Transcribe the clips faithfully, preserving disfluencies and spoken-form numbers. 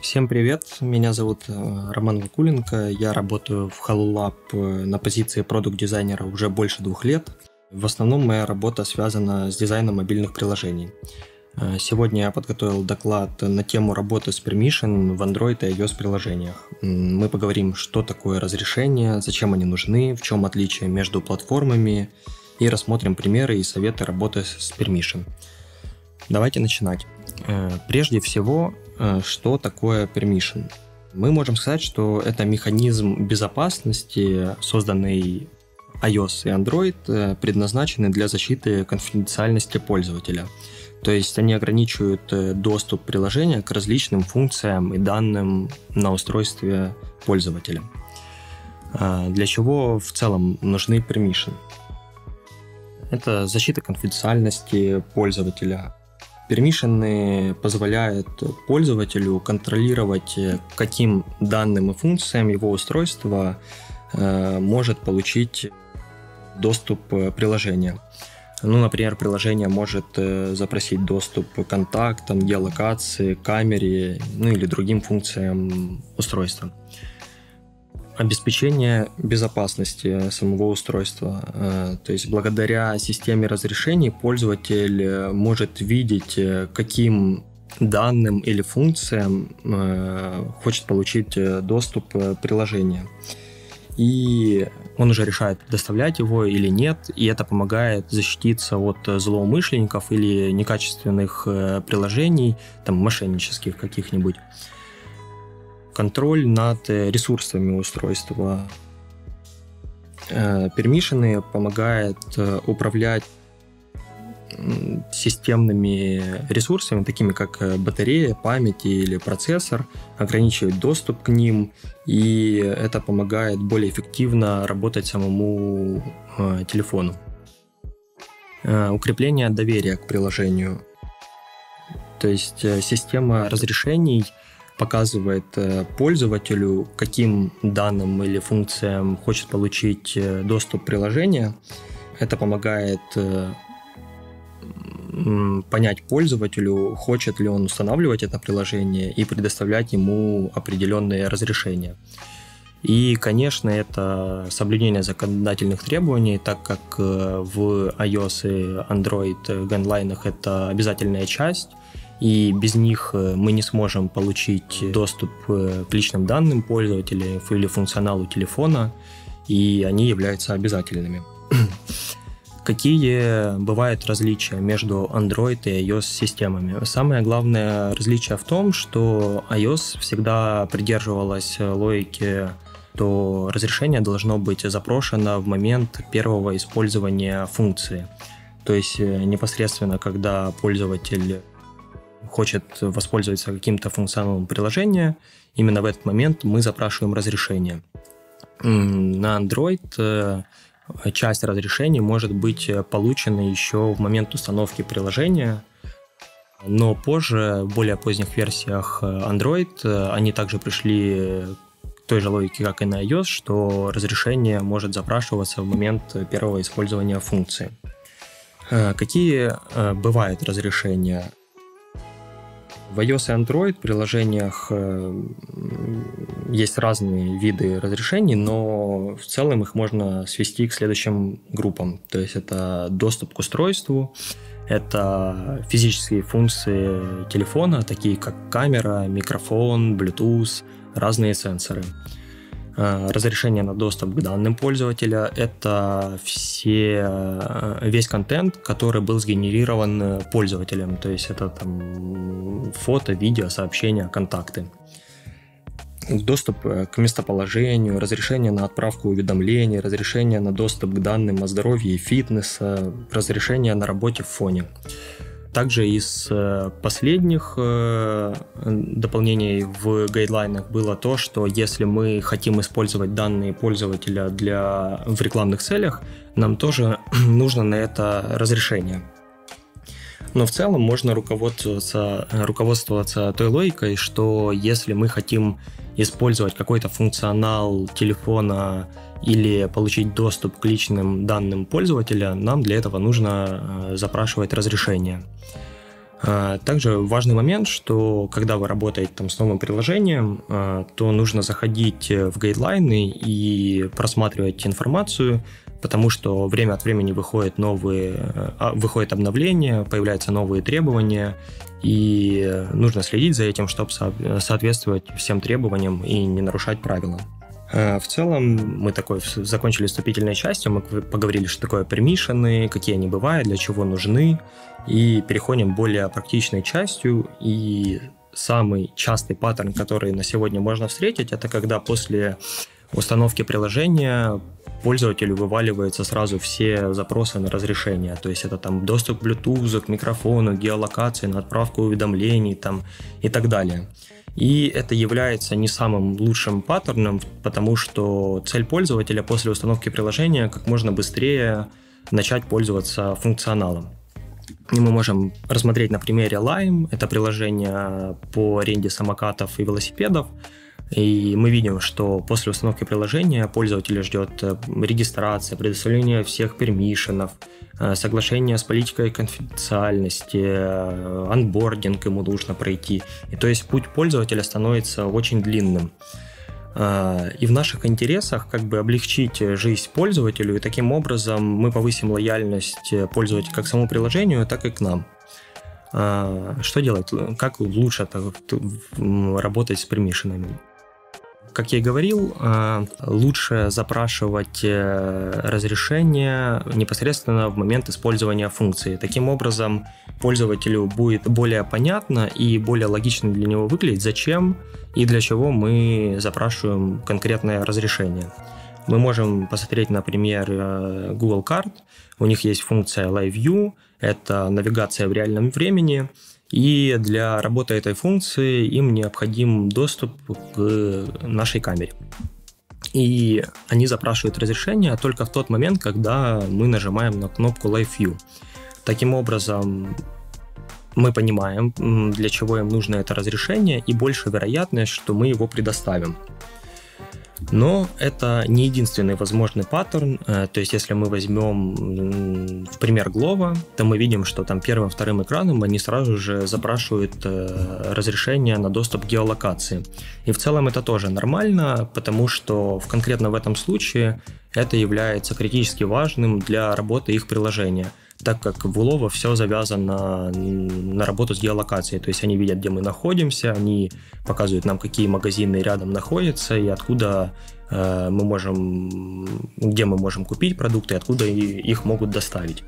Всем привет, меня зовут Роман Вакуленко, я работаю в HelloLab на позиции продукт-дизайнера уже больше двух лет. В основном моя работа связана с дизайном мобильных приложений. Сегодня я подготовил доклад на тему работы с permission в Android и iOS приложениях. Мы поговорим, что такое разрешение, зачем они нужны, в чем отличие между платформами и рассмотрим примеры и советы работы с permission. Давайте начинать. Прежде всего, что такое permission? Мы можем сказать, что это механизм безопасности, созданный iOS и Android, предназначенный для защиты конфиденциальности пользователя. То есть они ограничивают доступ приложения к различным функциям и данным на устройстве пользователя. Для чего в целом нужны permission? Это защита конфиденциальности пользователя. Пермишины позволяют пользователю контролировать, каким данным и функциям его устройство э, может получить доступ приложения. Ну, например, приложение может э, запросить доступ к контактам, геолокации, камере, ну или другим функциям устройства. Обеспечение безопасности самого устройства. То есть благодаря системе разрешений пользователь может видеть, каким данным или функциям хочет получить доступ приложения. И он уже решает, предоставлять его или нет, и это помогает защититься от злоумышленников или некачественных приложений, там, мошеннических каких-нибудь. Контроль над ресурсами устройства. Пермишины помогают управлять системными ресурсами, такими как батарея, память или процессор, ограничивать доступ к ним, и это помогает более эффективно работать самому телефону. Укрепление доверия к приложению. То есть система разрешений показывает пользователю, каким данным или функциям хочет получить доступ приложения. Это помогает понять пользователю, хочет ли он устанавливать это приложение и предоставлять ему определенные разрешения. И, конечно, это соблюдение законодательных требований, так как в iOS и Android гайдлайнах это обязательная часть, и без них мы не сможем получить доступ к личным данным пользователя или функционалу телефона, и они являются обязательными. Какие бывают различия между Android и iOS системами? Самое главное различие в том, что iOS всегда придерживалась логики, что разрешение должно быть запрошено в момент первого использования функции. То есть непосредственно, когда пользователь хочет воспользоваться каким-то функционалом приложения, именно в этот момент мы запрашиваем разрешение. На Android часть разрешений может быть получена еще в момент установки приложения, но позже, в более поздних версиях Android, они также пришли к той же логике, как и на iOS, что разрешение может запрашиваться в момент первого использования функции. Какие бывают разрешения? В iOS и Android приложениях есть разные виды разрешений, но в целом их можно свести к следующим группам. То есть это доступ к устройству, это физические функции телефона, такие как камера, микрофон, Bluetooth, разные сенсоры. Разрешение на доступ к данным пользователя – это все, весь контент, который был сгенерирован пользователем, то есть это там фото, видео, сообщения, контакты. Доступ к местоположению, разрешение на отправку уведомлений, разрешение на доступ к данным о здоровье и фитнеса, разрешение на работе в фоне. Также из последних дополнений в гайдлайнах было то, что если мы хотим использовать данные пользователя для, в рекламных целях, нам тоже нужно на это разрешение. Но в целом можно руководствоваться, руководствоваться той логикой, что если мы хотим использовать какой-то функционал телефона или получить доступ к личным данным пользователя, нам для этого нужно запрашивать разрешение. Также важный момент, что когда вы работаете там с новым приложением, то нужно заходить в гайдлайны и просматривать информацию, потому что время от времени выходят новые, выходят обновления, появляются новые требования, и нужно следить за этим, чтобы соответствовать всем требованиям и не нарушать правила. В целом, мы такой закончили вступительной частью, мы поговорили, что такое пермишины, какие они бывают, для чего нужны, и переходим к более практичной частью. И самый частый паттерн, который на сегодня можно встретить, это когда после установки приложения пользователю вываливаются сразу все запросы на разрешение. То есть это там доступ к Bluetooth, к микрофону, геолокации, на отправку уведомлений там, и так далее. И это является не самым лучшим паттерном, потому что цель пользователя после установки приложения как можно быстрее начать пользоваться функционалом. И мы можем рассмотреть на примере Lime. Это приложение по аренде самокатов и велосипедов. И мы видим, что после установки приложения пользователя ждет регистрация, предоставление всех пермишенов, соглашение с политикой конфиденциальности, анбординг ему нужно пройти. И то есть путь пользователя становится очень длинным. И в наших интересах как бы облегчить жизнь пользователю, и таким образом мы повысим лояльность пользователя как к самому приложению, так и к нам. Что делать? Как лучше работать с пермишенами? Как я и говорил, лучше запрашивать разрешение непосредственно в момент использования функции. Таким образом, пользователю будет более понятно и более логично для него выглядеть, зачем и для чего мы запрашиваем конкретное разрешение. Мы можем посмотреть, например, Google карт. У них есть функция Live View, это навигация в реальном времени. И для работы этой функции им необходим доступ к нашей камере. И они запрашивают разрешение только в тот момент, когда мы нажимаем на кнопку Live View. Таким образом, мы понимаем, для чего им нужно это разрешение, и больше вероятность, что мы его предоставим. Но это не единственный возможный паттерн. То есть, если мы возьмем в пример Glovo, то мы видим, что там первым, вторым экраном они сразу же запрашивают разрешение на доступ к геолокации. И в целом это тоже нормально, потому что в, конкретно в этом случае это является критически важным для работы их приложения, так как в Glovo все завязано на работу с геолокацией. То есть они видят, где мы находимся, они показывают нам, какие магазины рядом находятся и откуда э, мы можем, где мы можем купить продукты, откуда их могут доставить.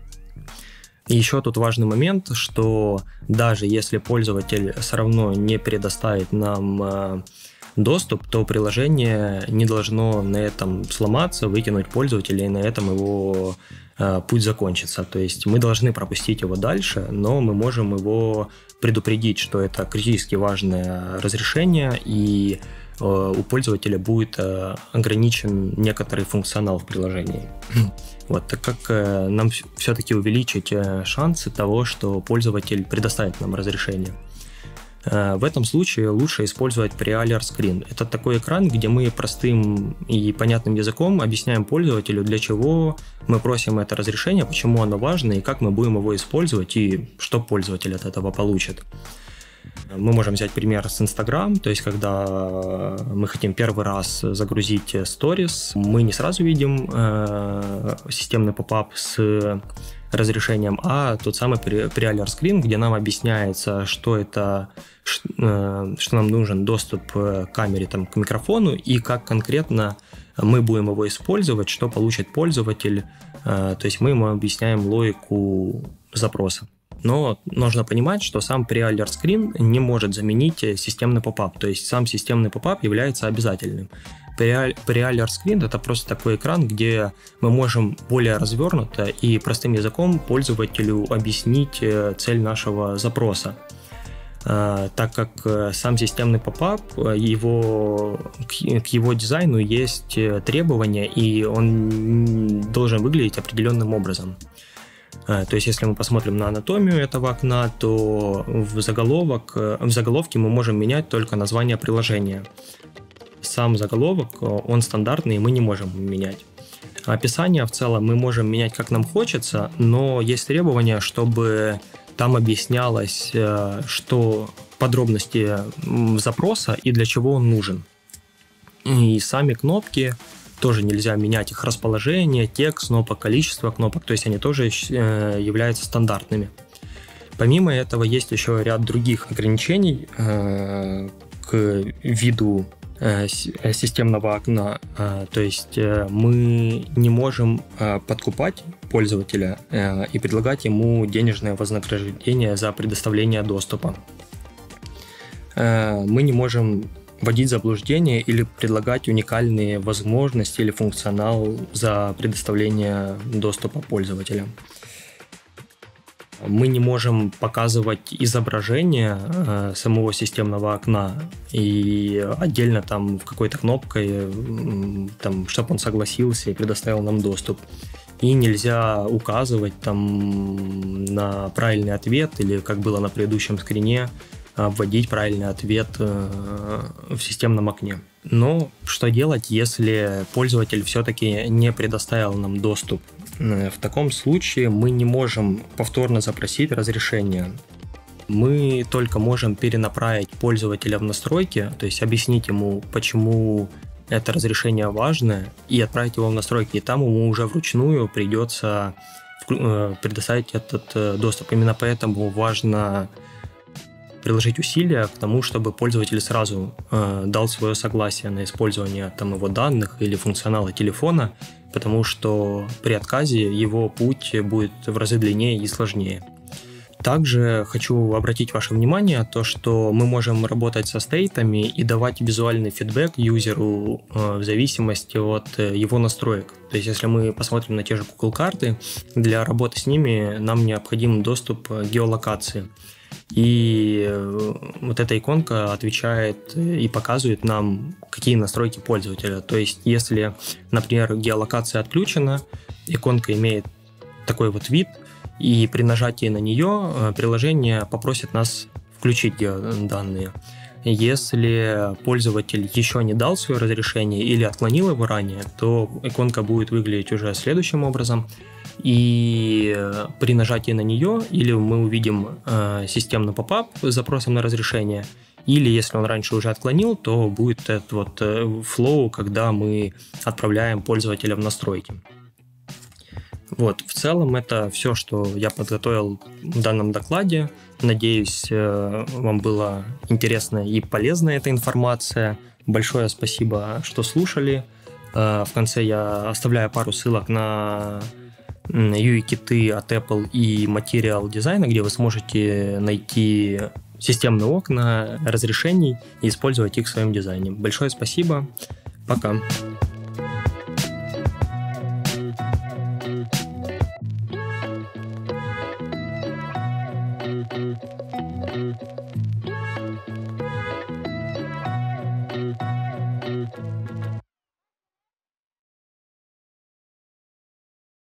И еще тут важный момент, что даже если пользователь все равно не предоставит нам э, доступ, то приложение не должно на этом сломаться, выкинуть пользователя, и на этом его э, путь закончится. То есть мы должны пропустить его дальше, но мы можем его предупредить, что это критически важное разрешение, и э, у пользователя будет э, ограничен некоторый функционал в приложении. Вот, так как э, нам все-таки увеличить э, шансы того, что пользователь предоставит нам разрешение. В этом случае лучше использовать Pre-Alert Screen. Это такой экран, где мы простым и понятным языком объясняем пользователю, для чего мы просим это разрешение, почему оно важно и как мы будем его использовать и что пользователь от этого получит. Мы можем взять пример с Instagram, то есть когда мы хотим первый раз загрузить Stories, мы не сразу видим э, системный поп-ап с разрешением, а тот самый Pre-Alert Screen, где нам объясняется, что это, что нам нужен доступ к камере, там, к микрофону, и как конкретно мы будем его использовать, что получит пользователь. То есть мы ему объясняем логику запроса. Но нужно понимать, что сам Pre-Alert Screen не может заменить системный поп-ап, то есть сам системный поп-ап является обязательным. Pre-Alert Screen — это просто такой экран, где мы можем более развернуто и простым языком пользователю объяснить цель нашего запроса. Так как сам системный поп-ап, его, к его дизайну есть требования, и он должен выглядеть определенным образом. То есть, если мы посмотрим на анатомию этого окна, то в, заголовок, в заголовке мы можем менять только название приложения. Сам заголовок, он стандартный, и мы не можем менять. Описание в целом мы можем менять как нам хочется, но есть требования, чтобы Там объяснялось, что подробности запроса и для чего он нужен. И сами кнопки тоже нельзя менять, их расположение, текст кнопок, количество кнопок, то есть они тоже являются стандартными. Помимо этого есть еще ряд других ограничений к виду системного окна, то есть мы не можем подкупать пользователя и предлагать ему денежное вознаграждение за предоставление доступа. Мы не можем вводить в заблуждение или предлагать уникальные возможности или функционал за предоставление доступа пользователям. Мы не можем показывать изображение э, самого системного окна и отдельно там в какой-то кнопкой, э, там, чтобы он согласился и предоставил нам доступ. И нельзя указывать там на правильный ответ или, как было на предыдущем скрине, вводить правильный ответ э, в системном окне. Но что делать, если пользователь все-таки не предоставил нам доступ? В таком случае мы не можем повторно запросить разрешение. Мы только можем перенаправить пользователя в настройки, то есть объяснить ему, почему это разрешение важно, и отправить его в настройки. И там ему уже вручную придется предоставить этот доступ. Именно поэтому важно приложить усилия к тому, чтобы пользователь сразу э, дал свое согласие на использование там, его данных или функционала телефона, потому что при отказе его путь будет в разы длиннее и сложнее. Также хочу обратить ваше внимание на то, что мы можем работать со стейтами и давать визуальный фидбэк юзеру э, в зависимости от э, его настроек. То есть, если мы посмотрим на те же Google карты, для работы с ними нам необходим доступ к геолокации. И вот эта иконка отвечает и показывает нам, какие настройки пользователя. То есть, если, например, геолокация отключена, иконка имеет такой вот вид, и при нажатии на нее приложение попросит нас включить данные. Если пользователь еще не дал свое разрешение или отклонил его ранее, то иконка будет выглядеть уже следующим образом. И при нажатии на нее или мы увидим э, системный попап с запросом на разрешение, или если он раньше уже отклонил, то будет этот вот флоу, когда мы отправляем пользователя в настройки. Вот, в целом это все, что я подготовил в данном докладе. Надеюсь, э, вам было интересно и полезна эта информация. Большое спасибо, что слушали. Э, в конце я оставляю пару ссылок на ю ай-киты от Apple и материал дизайна, где вы сможете найти системные окна разрешений и использовать их в своем дизайне. Большое спасибо. Пока.